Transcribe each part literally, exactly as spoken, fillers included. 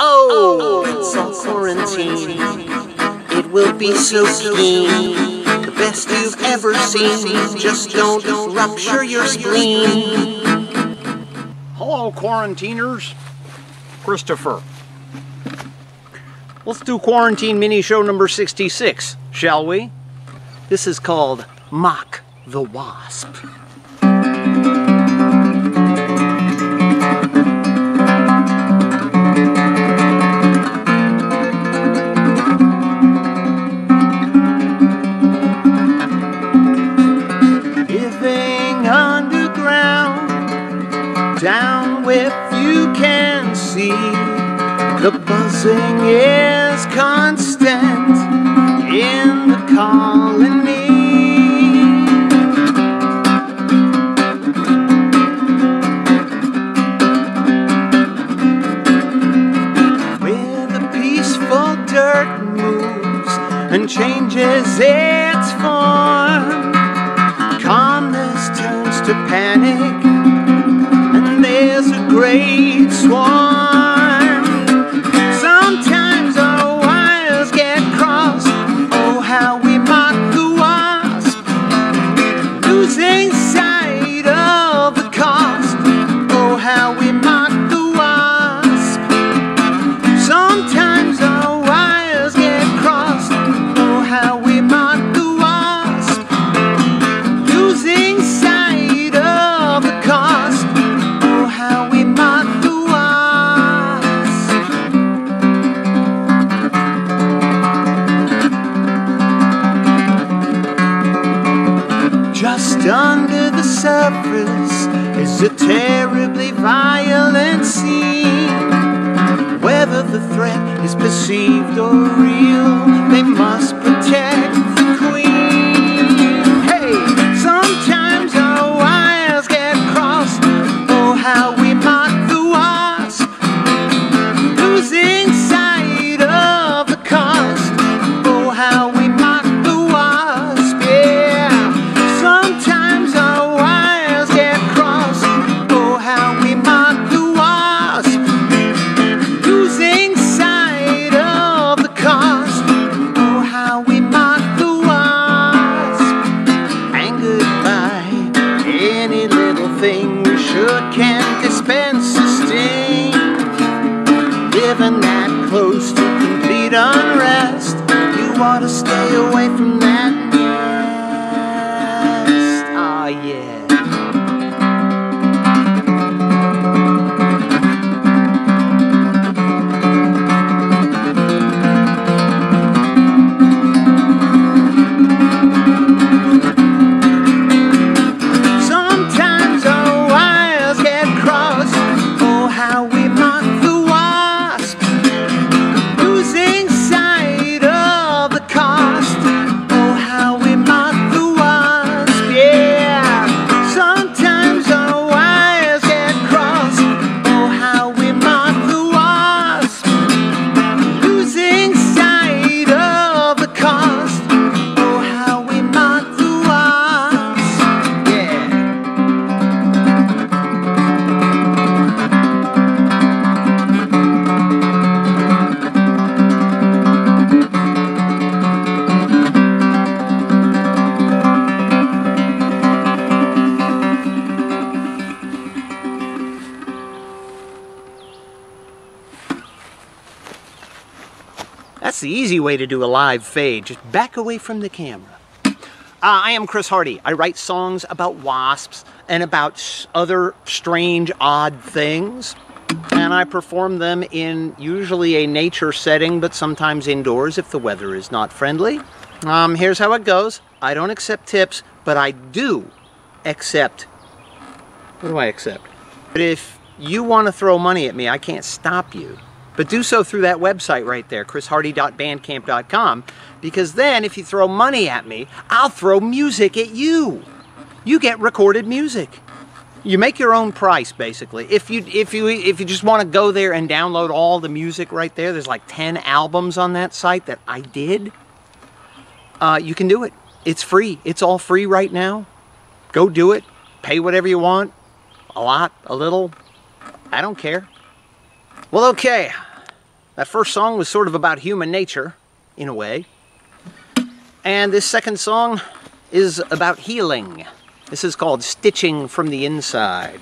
Oh, it's all quarantine. It will be so keen. The best you've ever seen. Just don't rupture your spleen. Hello, quarantiners. Christopher. Let's do quarantine mini show number sixty-six, shall we? This is called Mock the Wasp. Living underground, down where you can see, the buzzing is constant in the colony. Where the peaceful dirt moves and changes its form, calmness turns to panic, and there's a great swarm. Sometimes our wires get crossed. Oh, how we mock the wasp, losing sight of the cost. Oh, how we mock the wasp. Sometimes our wires get crossed. Oh, how we mock the wasp, losing sight of the cost. Oh, how we mock the wasp. Just under the surface is a terribly violent scene. Whether the threat is perceived or real, they must protect the queen. Hey, sometimes our wires get crossed. Oh, how we mock the wasp, losing sight of the cost. Oh, how we mock the wasp, yeah. Sometimes our wires get crossed. Oh, how we mock the wasp, losing sight of the cost. Oh, how we mock the wasp. Angered by any little thing, we sure can dispense a sting. Living that close to complete unrest, you ought to stay away from that nest. Ah, yeah. Sometimes our wires get crossed. Oh, how we mock the wasp, losing sight of the cost. Oh, how we mock the wasp, yeah. Sometimes our wires get crossed. Oh, how we mock the wasp, losing sight of the cost. Oh, how we mock the wasp, yeah. That's the easy way to do a live fade. Just back away from the camera. Uh, I am Chris Hardy. I write songs about wasps and about s- other strange, odd things. And I perform them in usually a nature setting, but sometimes indoors if the weather is not friendly. Um, here's how it goes. I don't accept tips, but I do accept... What do I accept? But if you want to throw money at me, I can't stop you. But do so through that website right there, chris hardy dot bandcamp dot com, because then if you throw money at me, I'll throw music at you. You get recorded music. You make your own price, basically. If you if you if you just want to go there and download all the music right there, there's like ten albums on that site that I did. Uh, you can do it. It's free. It's all free right now. Go do it. Pay whatever you want. A lot, a little. I don't care. Well, okay. That first song was sort of about human nature, in a way. And this second song is about healing. This is called Stitching from the Inside.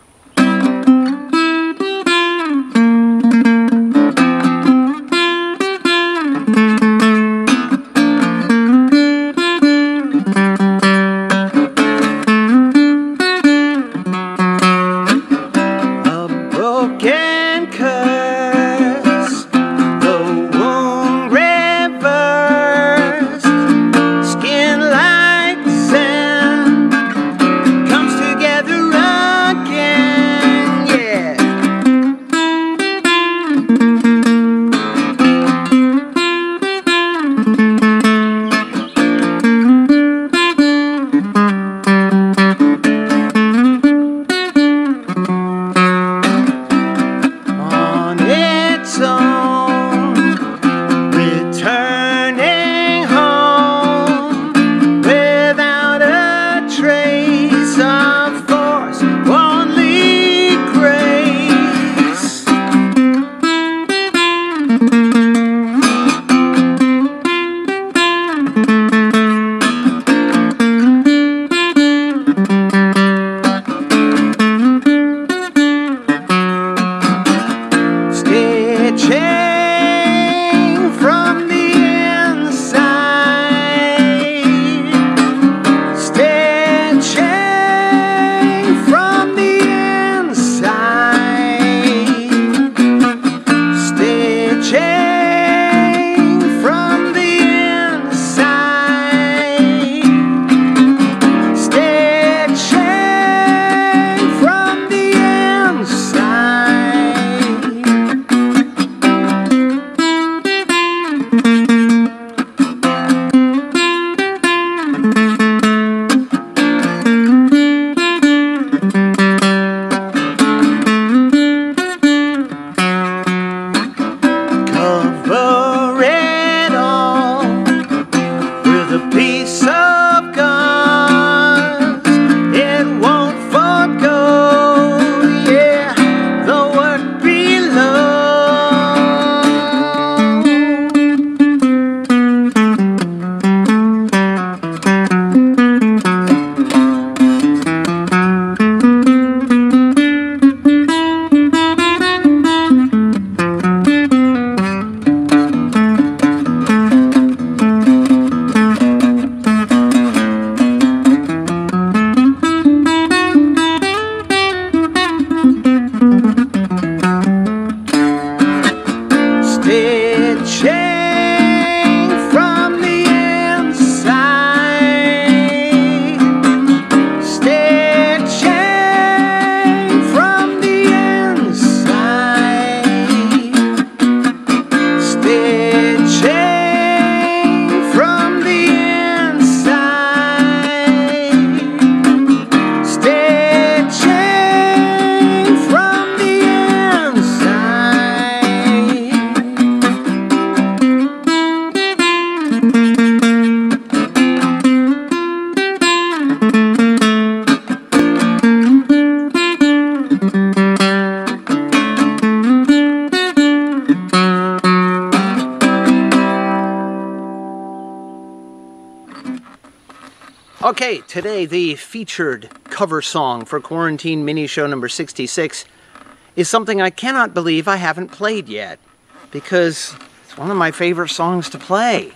Okay, today the featured cover song for Quarantine Mini Show number sixty-six is something I cannot believe I haven't played yet, because it's one of my favorite songs to play.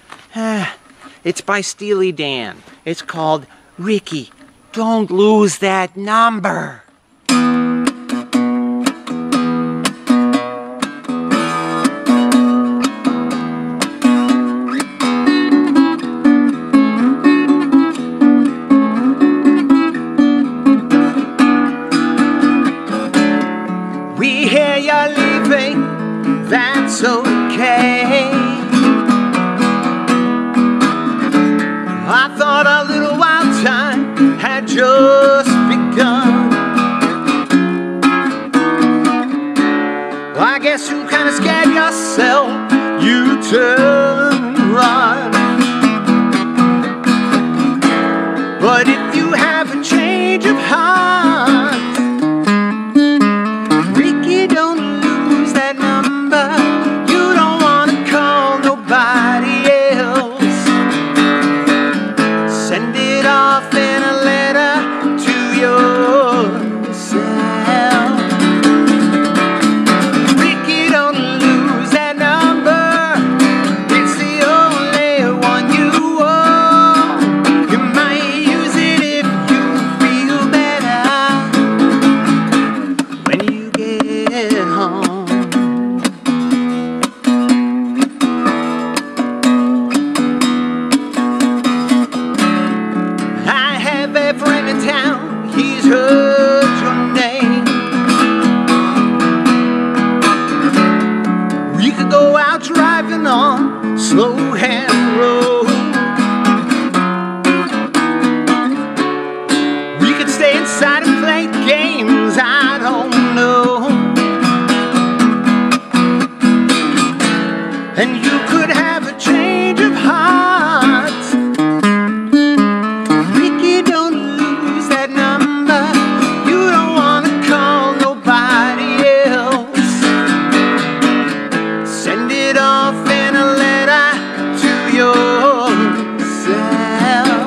It's by Steely Dan. It's called Rikki, Don't Lose That Number. We hear you're leaving, that's okay. I thought our little wild time had just begun. Well, I guess you kind of scared yourself, you turn and run. But if you have a change of heart, Rikki, don't lose that number. go out driving on slow hand road. We could stay inside and play games I don't know. And you could have a change of heart. Rikki, don't lose that number. You don't want to call nobody else. Send it off in a letter to yourself.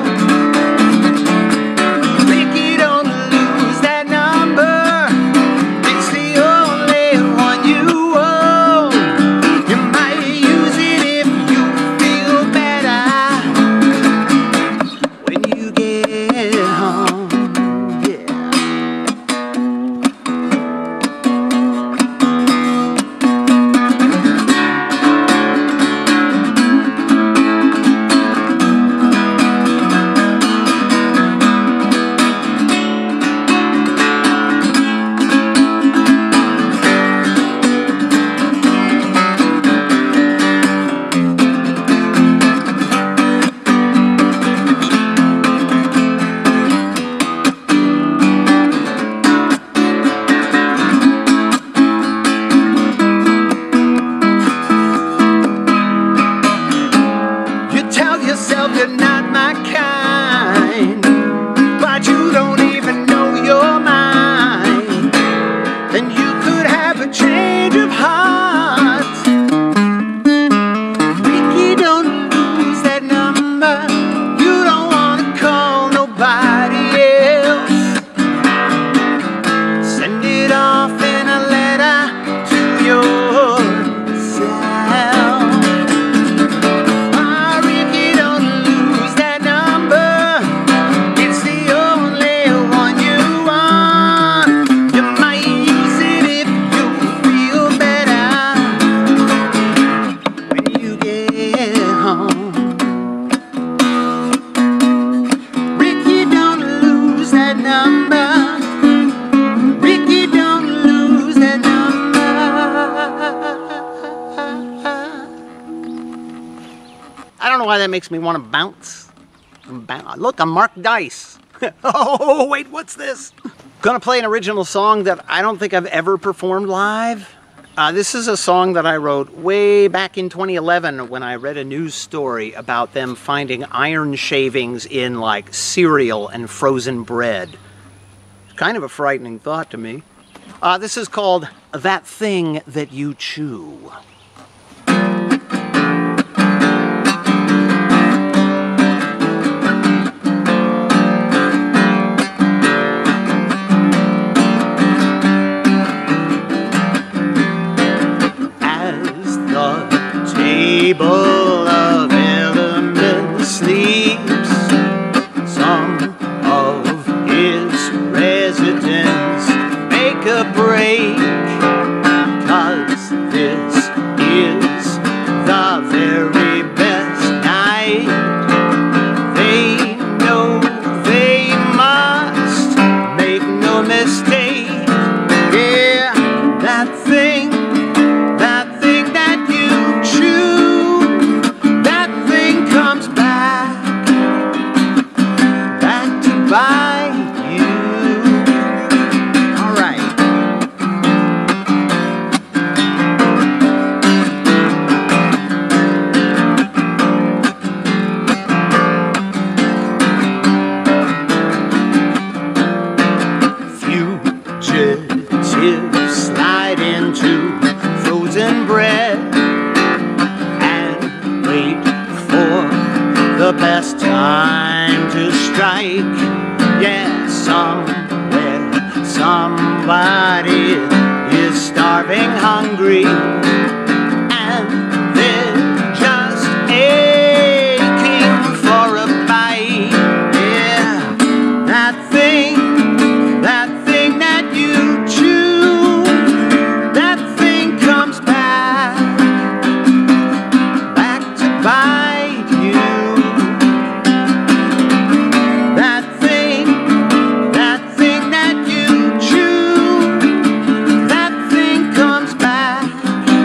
Rikki, don't lose that number. It's the only one you own. You might use it if you feel better when you get home. Yeah. You tell yourself you're not my kind, but you don't even know your mind. Then you could have a change of heart. Rikki, don't lose that number. You don't want to call nobody else. Send it off in a letter to yourself. Ah, Rikki, don't lose that number. It's the only one you want. You might use it if you feel better when you get home. Rikki, don't lose that number. Rikki, don't lose that number. I don't know why that makes me want to bounce. Bounce. Look, I'm Mark Dice. Oh, wait, what's this? Gonna play an original song that I don't think I've ever performed live. Uh, this is a song that I wrote way back in twenty eleven when I read a news story about them finding iron shavings in like cereal and frozen bread. Kind of a frightening thought to me. Uh, this is called That Thing That You Chew. As the table of elements sleeps, some of its residents make a break, 'cause this is the very best night. They know they must make no mistake. Yeah, that thing, that thing that you chew, that thing comes back, back to bite you. All right. Fugitives slide into frozen bread and wait for the best time to strike. Yeah, somewhere somebody is starving hungry, and they're just aching for a bite. Yeah, that thing, that thing that you chew, that thing comes back, back to bite you. That thing, that thing that you chew, that thing comes back,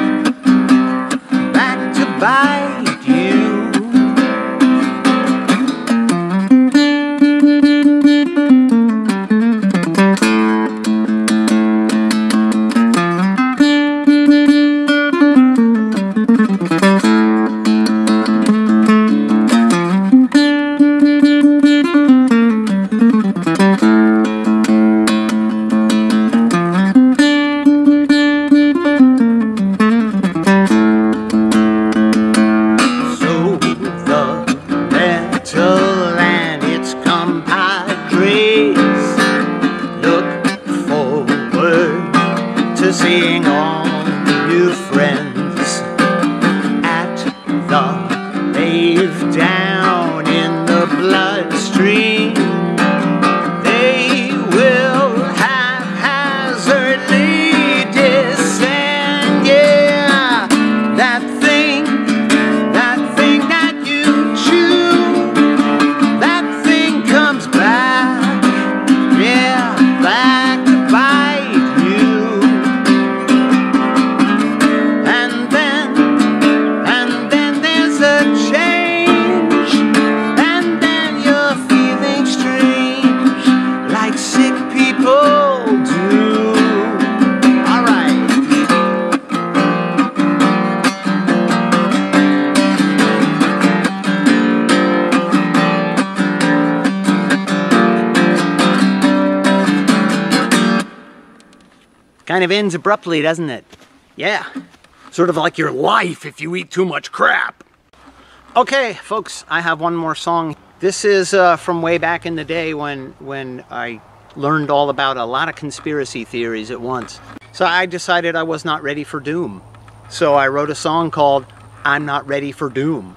kind of ends abruptly, doesn't it? Yeah. Sort of like your life if you eat too much crap. Okay, folks, I have one more song. This is uh, from way back in the day when, when I learned all about a lot of conspiracy theories at once. So I decided I was not ready for doom. So I wrote a song called I'm Not Ready for Doom.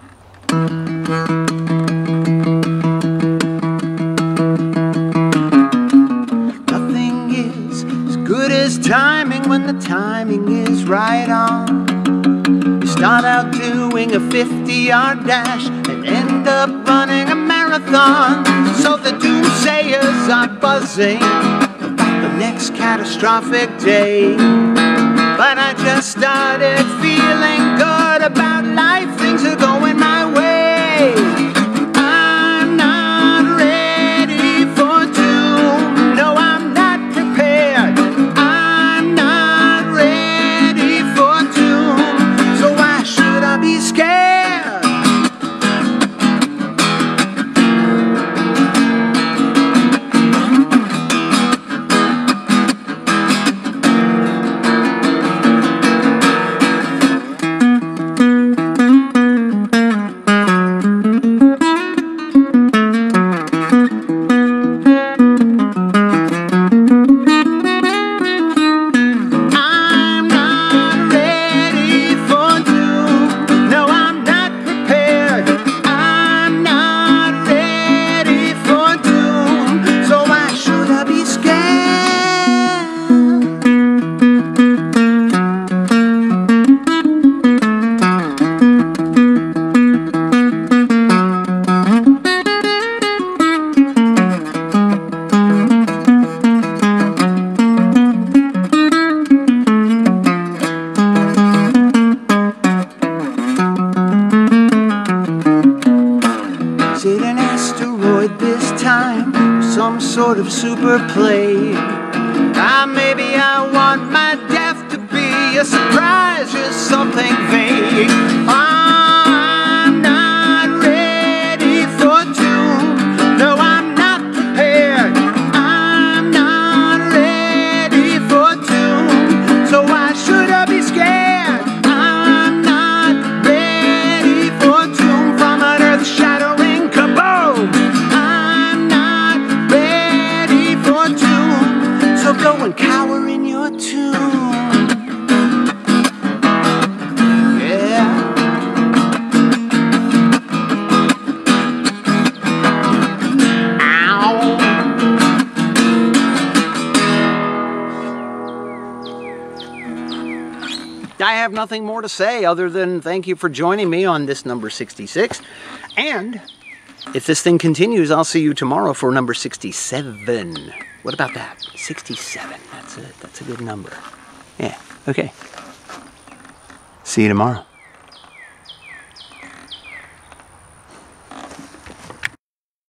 Nothing is as good as timing when the timing is right on. You start out doing a fifty yard dash and end up running a marathon. So the doomsayers are buzzing about the next catastrophic day. But I just started feeling good about life. Things are going my way. I'm not ready for doom. No, I'm not prepared. I'm not ready for doom. So why should I be scared? Some sort of super play. Ah, maybe I want my death to be a surprise, just something vague. I'm not ready for doom. No, I'm not prepared. I'm not ready for doom. So why should I be scared? I'm not ready for doom from an earth-shattering kaboom. So go and cower in your tomb. Yeah. Ow. I have nothing more to say other than thank you for joining me on this number sixty-six. And if this thing continues, I'll see you tomorrow for number sixty-seven. What about that? sixty-seven. That's a, that's a good number. Yeah, okay. See you tomorrow.